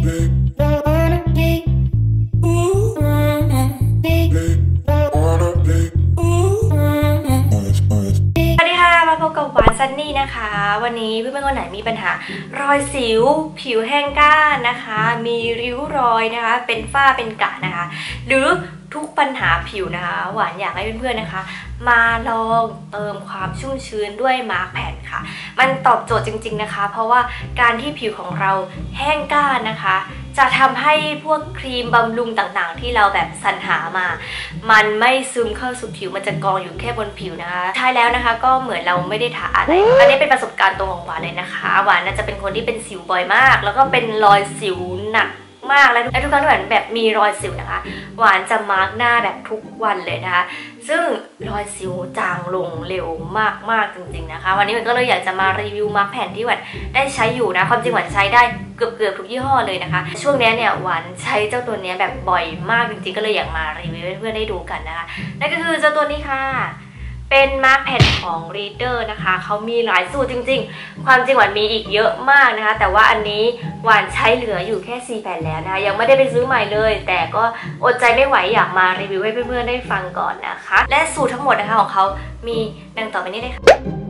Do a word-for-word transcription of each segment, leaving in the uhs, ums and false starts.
ซันนี่นะคะวันนี้เพื่อนๆคนไหนมีปัญหารอยสิวผิวแห้งก้านนะคะมีริ้วรอยนะคะเป็นฝ้าเป็นกระนะคะหรือทุกปัญหาผิวนะคะหวานอยากให้เพื่อนๆนะคะมาลองเติมความชุ่มชื้นด้วยมาร์คแผ่นค่ะมันตอบโจทย์จริงๆนะคะเพราะว่าการที่ผิวของเราแห้งก้านนะคะจะทำให้พวกครีมบำรุงต่างๆที่เราแบบสรรหามามันไม่ซึมเข้าสู่ผิวมันจะกองอยู่แค่บนผิวนะคะใช่แล้วนะคะก็เหมือนเราไม่ได้ทาอะไรอันนี้เป็นประสบการณ์ตรงของหวานเลยนะคะหวานน่าจะเป็นคนที่เป็นสิวบ่อยมากแล้วก็เป็นรอยสิวหนักมากและทุกครั้งที่หวานแบบมีรอยสิวนะคะหวานจะมาร์กหน้าแบบทุกวันเลยนะคะซึ่งรอยสิวจางลงเร็วมากๆจริงๆนะคะวันนี้หวานก็เลยอยากจะมารีวิวมาร์กแผ่นที่หวานได้ใช้อยู่นะความจริงหวานใช้ได้เกือบๆทุกยี่ห้อเลยนะคะช่วงนี้เนี่ยหวานใช้เจ้าตัวนี้แบบบ่อยมากจริงๆก็เลยอยากมารีวิวให้เพื่อนๆได้ดูกันนะคะนั่นก็คือเจ้าตัวนี้ค่ะเป็นมาร์กแผ่นของ Reader นะคะเขามีหลายสูตรจริงๆความจริงหวานมีอีกเยอะมากนะคะแต่ว่าอันนี้หวานใช้เหลืออยู่แค่สี่แผ่นแล้วนะคะยังไม่ได้ไปซื้อใหม่เลยแต่ก็อดใจไม่ไหวอยากมารีวิวให้เพื่อนๆได้ฟังก่อนนะคะและสูตรทั้งหมดนะคะของเขามีดังต่อไปนี้เลยค่ะ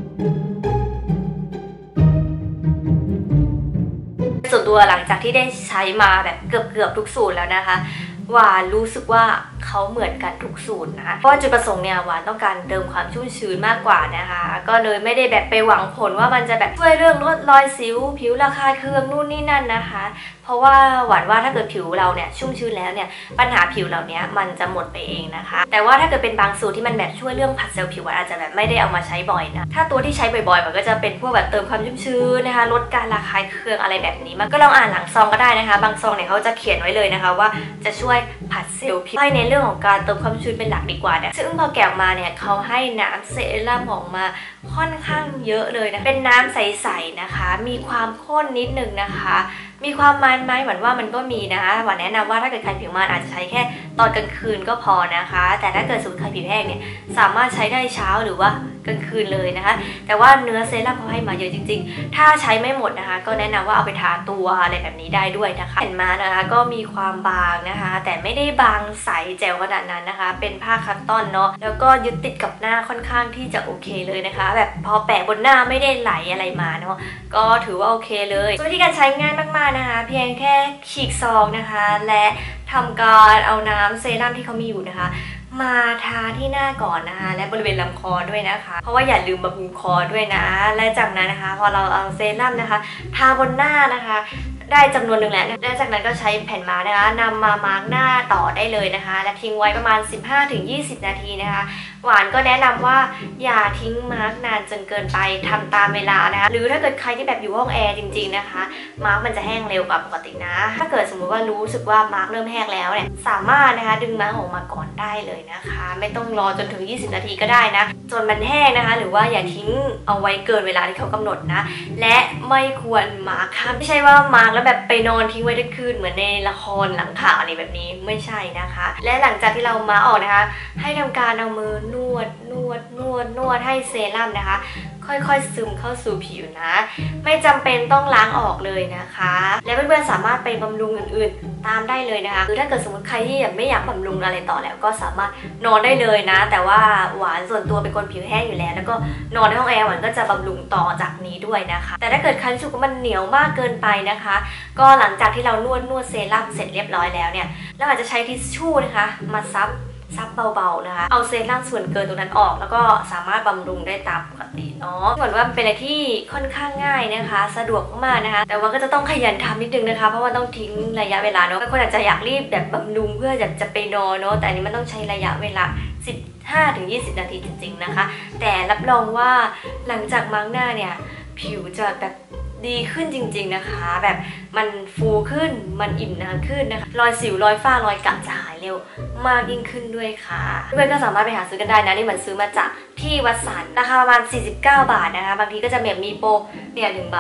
ส่วนตัวหลังจากที่ได้ใช้มาแบบเกือบๆทุกสูตรแล้วนะคะหวานรู้สึกว่าเขาเหมือนกันทุกสูตรนะคะเพราะว่าจุดประสงค์เนี่ยหวานต้องการเติมความชุ่มชื้นมากกว่านะคะก็เลยไม่ได้แบบไปหวังผลว่ามันจะแบบช่วยเรื่องลดรอยสิวผิวระคายเคืองนู่นนี่นั่นนะคะเพราะว่าหวานว่าถ้าเกิดผิวเราเนี่ยชุ่มชื้นแล้วเนี่ยปัญหาผิวเหล่านี้มันจะหมดไปเองนะคะแต่ว่าถ้าเกิดเป็นบางสูตรที่มันแบบช่วยเรื่องผัดเซลล์ผิวหวานอาจจะแบบไม่ได้เอามาใช้บ่อยนะถ้าตัวที่ใช้บ่อยๆมันก็จะเป็นพวกแบบเติมความชุ่มชื้นนะคะลดการระคายเคืองอะไรแบบนี้มันก็ลองอ่านหลังซองก็ได้นะคะบางซองเนี่ยเขาจะเขียนไว้เลยนะคะว่าจะช่วยผัดเซลล์ผิวให้ในเรื่องของการเติมความชื้นเป็นหลักดีกว่าเนี่ยซึ่งพอแกะออกมาเนี่ยเขาให้น้ำเซรั่มออกมาค่อนข้างเยอะเลยนะเป็นน้ำใสๆนะคะมีความข้นนิดนึงนะคะมีความมันไหมหวานว่ามันก็มีนะคะหวานแนะนำว่าถ้าเกิดใครผิวมันอาจจะใช้แค่ตอนกลางคืนก็พอนะคะแต่ถ้าเกิดสมมติใครผิวแห้งเนี่ยสามารถใช้ได้เช้าหรือว่ากลางคืนเลยนะคะแต่ว่าเนื้อเซรั่มเขาให้มาเยอะจริงๆถ้าใช้ไม่หมดนะคะก็แนะนำว่าเอาไปทาตัวอะไรแบบนี้ได้ด้วยนะคะเห็นมานะคะก็มีความบางนะคะแต่ไม่ได้บางใสแจ๋วขนาดนั้นนะคะเป็นผ้าคัตตอนเนาะแล้วก็ยึดติดกับหน้าค่อนข้างที่จะโอเคเลยนะคะแบบพอแปะบนหน้าไม่ได้ไหลอะไรมาเนาะก็ถือว่าโอเคเลยวิธีการใช้ง่ายมากๆนะคะเพียงแค่ฉีกซองนะคะและทำการเอาน้ำเซรั่มที่เขามีอยู่นะคะมาทาที่หน้าก่อนนะคะและบริเวณลำคอด้วยนะคะเพราะว่าอย่าลืมบำรุงคอด้วยนะและจากนั้นนะคะพอเราเอาเซรั่มนะคะทาบนหน้านะคะได้จำนวนหนึ่งแล้วและจากนั้นก็ใช้แผ่นมาร์กนะคะนำมามาร์กหน้าต่อได้เลยนะคะและทิ้งไว้ประมาณ สิบห้าถึงยี่สิบ นาทีนะคะหวานก็แนะนำว่าอย่าทิ้งมาร์กนานจนเกินไปทำตามเวลานะคะหรือถ้าเกิดใครที่แบบอยู่ห้องแอร์จริงๆนะคะมาร์กมันจะแห้งเร็วกว่าปกตินะถ้าเกิดสมมุติว่ารู้สึกว่ามาร์กเริ่มแห้งแล้วเนี่ยสามารถนะคะดึงมาร์กออกมาก่อนได้เลยนะคะไม่ต้องรอจนถึงยี่สิบนาทีก็ได้นะจนมันแห้งนะคะหรือว่าอย่าทิ้งเอาไว้เกินเวลาที่เขากำหนดนะและไม่ควรมาร์กค่ะไม่ใช่ว่ามาร์กแล้วแบบไปนอนทิ้งไว้ทั้งคืนเหมือนในละครหลังข่าวอะไรแบบนี้ไม่ใช่นะคะและหลังจากที่เรามาออกนะคะให้ทำการเอามือนวดนวดนวดนวดให้เซรั่มนะคะค่อยๆซึมเข้าสู่ผิวนะไม่จำเป็นต้องล้างออกเลยนะคะและเพื่อนๆสามารถไปบำรุงอื่นๆตามได้เลยนะคะคือถ้าเกิดสมมติใครที่ไม่อยากบำรุงอะไรต่อแล้วก็สามารถนอนได้เลยนะแต่ว่าหวานส่วนตัวเป็นคนผิวแห้งอยู่แล้วแล้วก็นอนในห้องแอร์หวานก็จะบำรุงต่อจากนี้ด้วยนะคะแต่ถ้าเกิดใครรู้สึกว่ามันเหนียวมากเกินไปนะคะก็หลังจากที่เรานวดนวดเซรั่มเสร็จเรียบร้อยแล้วเนี่ยเราอาจจะใช้ทิชชู่นะคะมาซับซับเบาๆนะคะเอาเซรั่มส่วนเกินตรงนั้นออกแล้วก็สามารถบำรุงได้ตามปกติเนาะเหมือนว่าเป็นอะไรที่ค่อนข้างง่ายนะคะสะดวกมากนะคะแต่ว่าก็จะต้องขยันทำนิดนึงนะคะเพราะว่าต้องทิ้งระยะเวลาเนาะบางคนอาจจะอยากรีบแบบบำรุงเพื่ออยากจะไปนอนเนาะแต่อันนี้มันต้องใช้ระยะเวลา สิบห้าถึงยี่สิบ นาทีจริงๆนะคะแต่รับรองว่าหลังจากมาร์กหน้าเนี่ยผิวจะแบบดีขึ้นจริงๆนะคะแบบมันฟูขึ้นมันอิ่มนานขึ้นนะคะรอยสิวรอยฝ้ารอยกระจะหายเร็วมากยิ่งขึ้นด้วยค่ะเพื่อนก็สามารถไปหาซื้อกันได้นะนี่เหมือนซื้อมาจากที่วัดสันราคาประมาณสี่สิบเก้าบาทนะคะบางทีก็จะแบบมีโปรเนี่ยหนึ่งบาท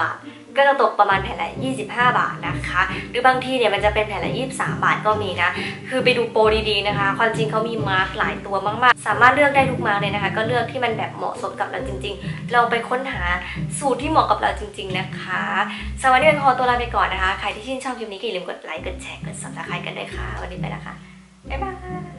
ก็จะตกประมาณแผ่นละยี่สิบห้าบาทนะคะหรือบางทีเนี่ยมันจะเป็นแผ่นละยี่สิบสามบาทก็มีนะคือไปดูโปรดีๆนะคะความจริงเขามีมาร์กหลายตัวมากๆสามารถเลือกได้ทุกมาร์กเลยนะคะก็เลือกที่มันแบบเหมาะสมกับเราจริงๆลองไปค้นหาสูตรที่เหมาะกับเราจริงๆนะคะสวัสดีเป็นขอตัวลาไปก่อนนะคะใครที่ชื่นชอบคลิปนี้ก็อย่าลืมกดไลค์กดแชร์กด ซับสไครบ์ กันด้วยค่ะวันนี้ไปแล้วค่ะบ๊ายบาย